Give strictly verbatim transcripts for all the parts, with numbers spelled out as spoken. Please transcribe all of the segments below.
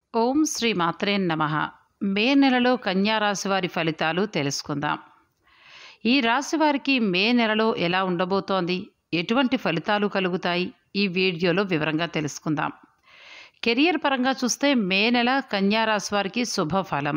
ఓం శ్రీ మాత్రే నమః. మే నెలలో కన్యా రాశి వారి ఫలితాలు తెలుసుకుందాం. ఈ రాశి వారికి మే నెలలో ఎలా ఉండబోతోంది, ఎటువంటి ఫలితాలు కలుగుతాయి, ఈ వీడియోలో వివరంగా తెలుసుకుందాం. కెరియర్ పరంగా చూస్తే మే నెల కన్యా రాశి వారికి శుభఫలం.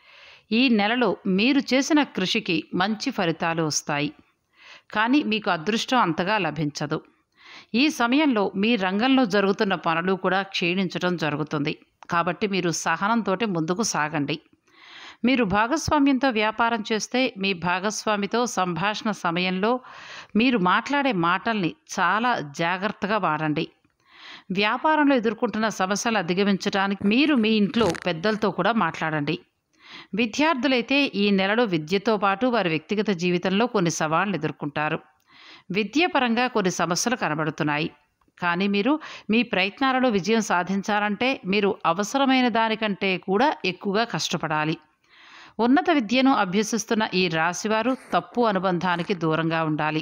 ఈ నెలలో మీరు చేసిన కృషికి మంచి ఫలితాలు వస్తాయి, కానీ మీకు అదృష్టం అంతగా లభించదు. ఈ సమయంలో మీ రంగంలో జరుగుతున్న పనులు కూడా క్షీణించడం జరుగుతుంది. కాబట్టి మీరు సహనంతో ముందుకు సాగండి. మీరు భాగస్వామ్యంతో వ్యాపారం చేస్తే మీ భాగస్వామితో సంభాషణ సమయంలో మీరు మాట్లాడే మాటల్ని చాలా జాగ్రత్తగా వాడండి. వ్యాపారంలో ఎదుర్కొంటున్న సమస్యలు అధిగమించడానికి మీరు మీ ఇంట్లో పెద్దలతో కూడా మాట్లాడండి. విద్యార్థులైతే ఈ నెలలో విద్యతో పాటు వారి వ్యక్తిగత జీవితంలో కొన్ని సవాళ్లు ఎదుర్కొంటారు. విద్యాపరంగా కొన్ని సమస్యలు కనబడుతున్నాయి, కానీ మీరు మీ ప్రయత్నాలలో విజయం సాధించాలంటే మీరు అవసరమైన దానికంటే కూడా ఎక్కువగా కష్టపడాలి. ఉన్నత విద్యను అభ్యసిస్తున్న ఈ రాశివారు తప్పు అనుబంధానికి దూరంగా ఉండాలి.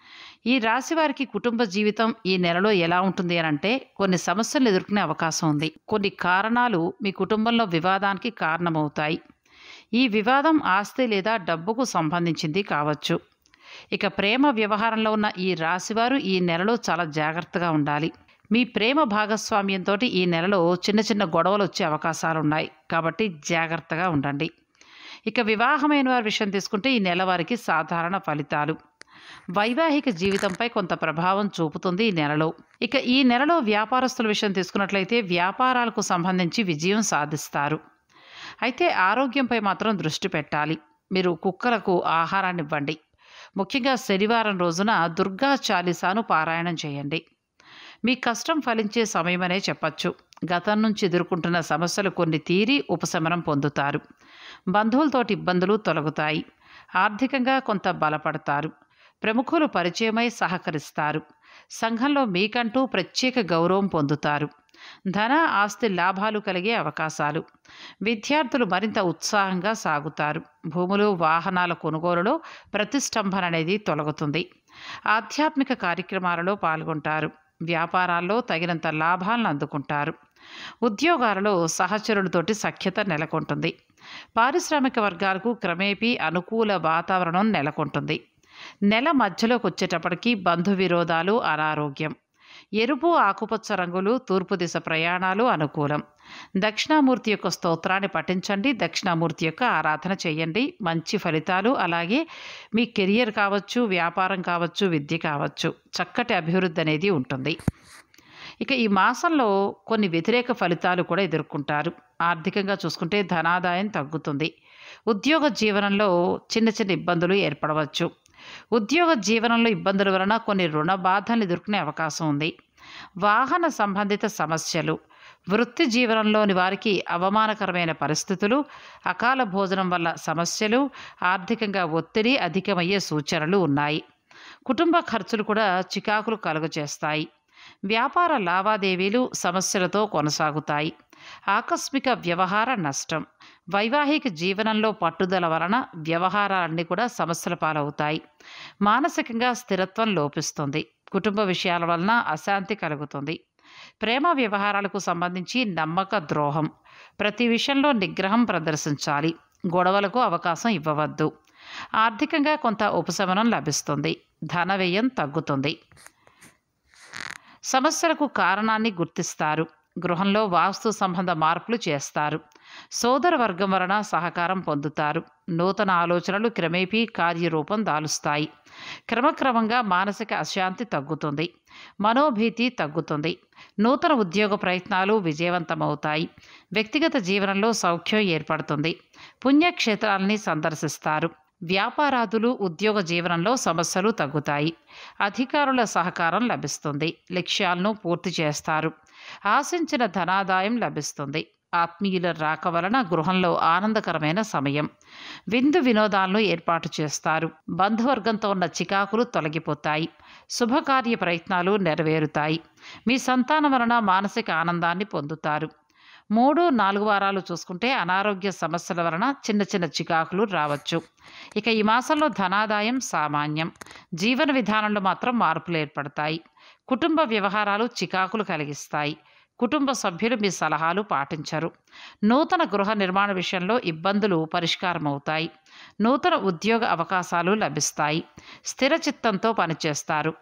ఈ రాశివారికి కుటుంబ జీవితం ఈ నెలలో ఎలా ఉంటుంది అని అంటే కొన్ని సమస్యలు ఎదుర్కొనే అవకాశం ఉంది. కొన్ని కారణాలు మీ కుటుంబంలో వివాదానికి కారణమవుతాయి. ఈ వివాదం ఆస్తి లేదా డబ్బుకు సంబంధించింది కావచ్చు. ఇక ప్రేమ వ్యవహారంలో ఉన్న ఈ రాశివారు ఈ నెలలో చాలా జాగ్రత్తగా ఉండాలి. మీ ప్రేమ భాగస్వామ్యంతో ఈ నెలలో చిన్న చిన్న గొడవలు వచ్చే అవకాశాలు ఉన్నాయి, కాబట్టి జాగ్రత్తగా ఉండండి. ఇక వివాహమైన వారి విషయం తీసుకుంటే ఈ నెల వారికి సాధారణ ఫలితాలు. వైవాహిక జీవితంపై కొంత ప్రభావం చూపుతుంది ఈ నెలలో. ఇక ఈ నెలలో వ్యాపారస్తుల విషయం తీసుకున్నట్లయితే వ్యాపారాలకు సంబంధించి విజయం సాధిస్తారు. అయితే ఆరోగ్యంపై మాత్రం దృష్టి పెట్టాలి. మీరు కుక్కలకు ఆహారాన్ని ఇవ్వండి. ముఖ్యంగా శనివారం రోజున దుర్గా చాలీసాను పారాయణం చేయండి. మీ కష్టం ఫలించే సమయమనే చెప్పచ్చు. గతం నుంచి ఎదుర్కొంటున్న సమస్యలు కొన్ని తీరి ఉపశమనం పొందుతారు. బంధువులతోటి ఇబ్బందులు తొలగుతాయి. ఆర్థికంగా కొంత బలపడతారు. ప్రముఖులు పరిచయమై సహకరిస్తారు. సంఘంలో మీకంటూ ప్రత్యేక గౌరవం పొందుతారు. ధన ఆస్తి లాభాలు కలిగే అవకాశాలు. విద్యార్థులు మరింత ఉత్సాహంగా సాగుతారు. భూములు వాహనాల కొనుగోలులో ప్రతిష్టంభన అనేది తొలగుతుంది. ఆధ్యాత్మిక కార్యక్రమాలలో పాల్గొంటారు. వ్యాపారాల్లో తగినంత లాభాలను అందుకుంటారు. ఉద్యోగాలలో సహచరులతోటి సఖ్యత నెలకొంటుంది. పారిశ్రామిక వర్గాలకు క్రమేపీ అనుకూల వాతావరణం నెలకొంటుంది. నెల మధ్యలోకి వచ్చేటప్పటికి బంధు విరోధాలు, అనారోగ్యం. ఎరుపు ఆకుపచ్చ రంగులు, తూర్పు దిశ ప్రయాణాలు అనుకూలం. దక్షిణామూర్తి యొక్క స్తోత్రాన్ని పఠించండి. దక్షిణామూర్తి యొక్క ఆరాధన చేయండి. మంచి ఫలితాలు, అలాగే మీ కెరియర్ కావచ్చు, వ్యాపారం కావచ్చు, విద్య కావచ్చు, చక్కటి అభివృద్ధి అనేది ఉంటుంది. ఇక ఈ మాసంలో కొన్ని వ్యతిరేక ఫలితాలు కూడా ఎదుర్కొంటారు. ఆర్థికంగా చూసుకుంటే ధనాదాయం తగ్గుతుంది. ఉద్యోగ జీవనంలో చిన్న చిన్న ఇబ్బందులు ఏర్పడవచ్చు. ఉద్యోగ జీవనంలో ఇబ్బందుల వలన కొన్ని రుణ బాధలు ఎదుర్కొనే అవకాశం ఉంది. వాహన సంబంధిత సమస్యలు. వృత్తి జీవనంలోని వారికి అవమానకరమైన పరిస్థితులు, అకాల భోజనం వల్ల సమస్యలు, ఆర్థికంగా ఒత్తిడి అధికమయ్యే సూచనలు ఉన్నాయి. కుటుంబ ఖర్చులు కూడా చికాకులు కలుగజేస్తాయి. వ్యాపార లావాదేవీలు సమస్యలతో కొనసాగుతాయి. ఆకస్మిక వ్యవహార నష్టం. వైవాహిక జీవనంలో పట్టుదల వలన వ్యవహారాలన్నీ కూడా సమస్యల పాలవుతాయి. మానసికంగా స్థిరత్వం లోపిస్తుంది. కుటుంబ విషయాల వలన అశాంతి కలుగుతుంది. ప్రేమ వ్యవహారాలకు సంబంధించి నమ్మక ద్రోహం. ప్రతి విషయంలో నిగ్రహం ప్రదర్శించాలి. గొడవలకు అవకాశం ఇవ్వవద్దు. ఆర్థికంగా కొంత ఉపశమనం లభిస్తుంది. ధన వ్యయం తగ్గుతుంది. సమస్యలకు కారణాన్ని గుర్తిస్తారు. గృహంలో వాస్తు సంబంధ మార్పులు చేస్తారు. సోదర వర్గం వలన సహకారం పొందుతారు. నూతన ఆలోచనలు క్రమేపీ కార్యరూపం దాలుస్తాయి. క్రమక్రమంగా మానసిక అశాంతి తగ్గుతుంది. మనోభీతి తగ్గుతుంది. నూతన ఉద్యోగ ప్రయత్నాలు విజయవంతమవుతాయి. వ్యక్తిగత జీవనంలో సౌఖ్యం ఏర్పడుతుంది. పుణ్యక్షేత్రాలని సందర్శిస్తారు. వ్యాపారాదులు, ఉద్యోగ జీవనంలో సమస్యలు తగ్గుతాయి. అధికారుల సహకారం లభిస్తుంది. లక్ష్యాలను పూర్తి చేస్తారు. ఆశించిన ధనాదాయం లభిస్తుంది. ఆత్మీయుల రాక వలన గృహంలో ఆనందకరమైన సమయం. విందు వినోదాలను ఏర్పాటు చేస్తారు. బంధువర్గంతో ఉన్న చికాకులు తొలగిపోతాయి. శుభకార్య ప్రయత్నాలు నెరవేరుతాయి. మీ సంతానం వలన మానసిక ఆనందాన్ని పొందుతారు. మూడు నాలుగు వారాలు చూసుకుంటే అనారోగ్య సమస్యల వలన చిన్న చిన్న చికాకులు రావచ్చు. ఇక ఈ మాసంలో ధనాదాయం సామాన్యం. జీవన విధానంలో మాత్రం మార్పులు ఏర్పడతాయి. కుటుంబ వ్యవహారాలు చికాకులు కలిగిస్తాయి. కుటుంబ సభ్యులు మీ సలహాలు పాటించరు. నూతన గృహ నిర్మాణ విషయంలో ఇబ్బందులు పరిష్కారం అవుతాయి. నూతన ఉద్యోగ అవకాశాలు లభిస్తాయి. స్థిర చిత్తంతో పనిచేస్తారు.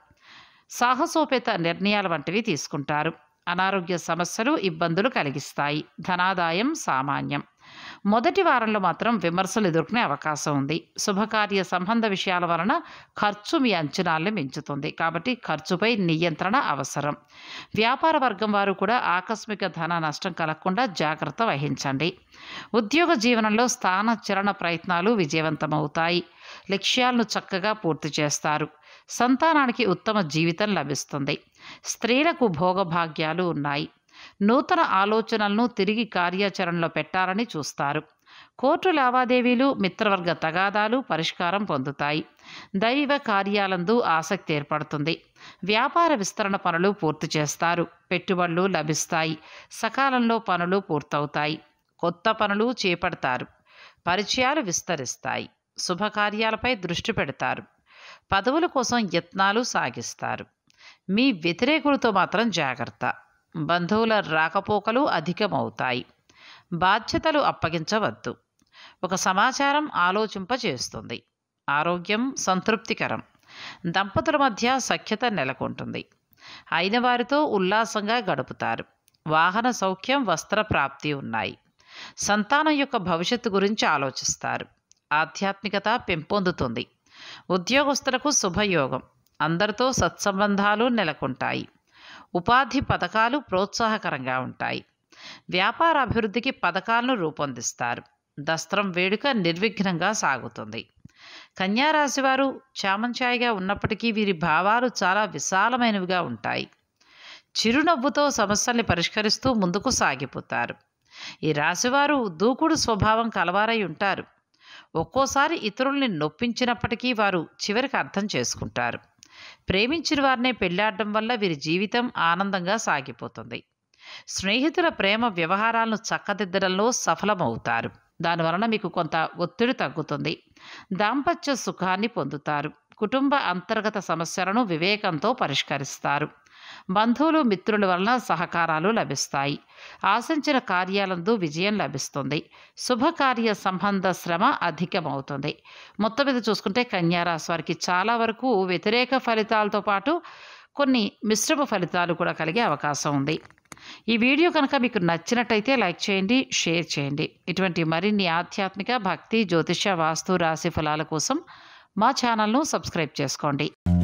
సాహసోపేత నిర్ణయాల వంటివి తీసుకుంటారు. అనారోగ్య సమస్యలు ఇబ్బందులు కలిగిస్తాయి. ధనాదాయం సామాన్యం. మొదటి వారంలో మాత్రం విమర్శలు ఎదుర్కొనే అవకాశం ఉంది. శుభకార్య సంబంధ విషయాల వలన ఖర్చు మీ అంచనాల్ని మించుతుంది. కాబట్టి ఖర్చుపై నియంత్రణ అవసరం. వ్యాపార వర్గం వారు కూడా ఆకస్మిక ధన నష్టం కలగకుండా జాగ్రత్త వహించండి. ఉద్యోగ జీవనంలో స్థాన చలన ప్రయత్నాలు విజయవంతమవుతాయి. లక్ష్యాలను చక్కగా పూర్తి చేస్తారు. సంతానానికి ఉత్తమ జీవితం లభిస్తుంది. స్త్రీలకు భోగభాగ్యాలు ఉన్నాయి. నూతన ఆలోచనలను తిరిగి కార్యాచరణలో పెట్టాలని చూస్తారు. కోర్టు లావాదేవీలు, మిత్రవర్గ తగాదాలు పరిష్కారం పొందుతాయి. దైవ కార్యాలందు ఆసక్తి ఏర్పడుతుంది. వ్యాపార విస్తరణ పనులు పూర్తి చేస్తారు. పెట్టుబడులు లభిస్తాయి. సకాలంలో పనులు పూర్తవుతాయి. కొత్త పనులు చేపడతారు. పరిచయాలు విస్తరిస్తాయి. శుభకార్యాలపై దృష్టి పెడతారు. పదవుల కోసం యత్నాలు సాగిస్తారు. మీ వ్యతిరేకులతో మాత్రం జాగ్రత్త. బంధువుల రాకపోకలు అధికమవుతాయి. బాధ్యతలు అప్పగించవద్దు. ఒక సమాచారం ఆలోచింపచేస్తుంది. ఆరోగ్యం సంతృప్తికరం. దంపతుల మధ్య సఖ్యత నెలకొంటుంది. అయిన వారితో ఉల్లాసంగా గడుపుతారు. వాహన సౌఖ్యం, వస్త్ర ప్రాప్తి ఉన్నాయి. సంతానం యొక్క భవిష్యత్తు గురించి ఆలోచిస్తారు. ఆధ్యాత్మికత పెంపొందుతుంది. ఉద్యోగస్తులకు శుభయోగం. అందరితో సత్సంబంధాలు నెలకొంటాయి. ఉపాధి పథకాలు ప్రోత్సాహకరంగా ఉంటాయి. వ్యాపార అభివృద్ధికి పథకాలను రూపొందిస్తారు. దస్త్రం వేడుక నిర్విఘ్నంగా సాగుతుంది. కన్యారాశి వారు చామంచాయిగా ఉన్నప్పటికీ వీరి భావాలు చాలా విశాలమైనవిగా ఉంటాయి. చిరునవ్వుతో సమస్యల్ని పరిష్కరిస్తూ ముందుకు సాగిపోతారు. ఈ రాశివారు దూకుడు స్వభావం కలవారై ఉంటారు. ఒక్కోసారి ఇతరుల్ని నొప్పించినప్పటికీ వారు చివరికి అర్థం చేసుకుంటారు. ప్రేమించిన వారినే పెళ్లాడడం వల్ల వీరి జీవితం ఆనందంగా సాగిపోతుంది. స్నేహితుల ప్రేమ వ్యవహారాలను చక్కదిద్దడంలో సఫలమవుతారు. దానివలన మీకు కొంత ఒత్తిడి తగ్గుతుంది. దాంపత్య సుఖాన్ని పొందుతారు. కుటుంబ అంతర్గత సమస్యలను వివేకంతో పరిష్కరిస్తారు. బంధువులు, మిత్రుల వలన సహకారాలు లభిస్తాయి. ఆశించిన కార్యాలందు విజయం లభిస్తుంది. శుభకార్య సంబంధ శ్రమ అధికమవుతుంది. మొత్తం మీద చూసుకుంటే కన్యారాశి వారికి చాలా వరకు వ్యతిరేక ఫలితాలతో పాటు కొన్ని మిశ్రమ ఫలితాలు కూడా కలిగే అవకాశం ఉంది. ఈ వీడియో కనుక మీకు నచ్చినట్టయితే లైక్ చేయండి, షేర్ చేయండి. ఇటువంటి మరిన్ని ఆధ్యాత్మిక, భక్తి, జ్యోతిష, వాస్తు, రాశి ఫలాల కోసం మా ఛానల్ను సబ్స్క్రైబ్ చేసుకోండి.